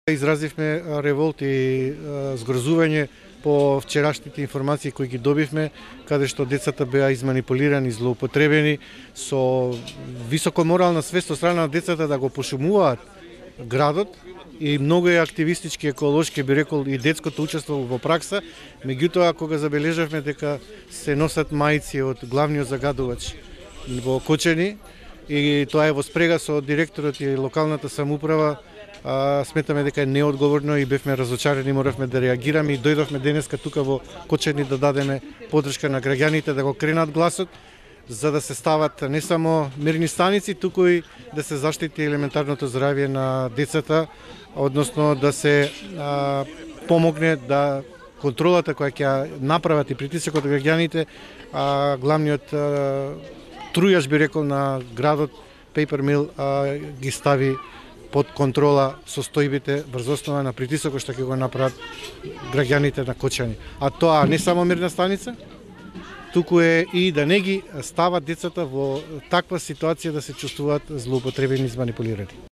Изразивме револт и згрозување по вчерашните информации кои ги добивме, каде што децата беа изманипулирани, злоупотребени со високо морална свест од страна на децата да го пошумуваат градот и многу е активистички, еколошки, би рекол, и детското учество во пракса. Меѓутоа, кога забележавме дека се носат мајци од главниот загадувач во Кочани и тоа е во спрега со директорот и локалната самоуправа, сметаме дека е неодговорно и бевме разочарени, моравме да реагираме и дојдовме денеска тука во Кочани да дадеме подршка на граѓаните да го кренат гласот, за да се стават не само мерни станици, туку и да се заштити елементарното здравје на децата, односно да се помогне да контролата која ќе направат и притисокот од граѓаните, главниот трујаш би рекол на градот Paper Mill ги стави под контрола состојбите врз основа на притисокот што ќе го направат граѓаните на Кочани. А тоа не само мерна станица, туку е и да не ги стават децата во таква ситуација да се чувствуваат злоупотребени и манипулирани.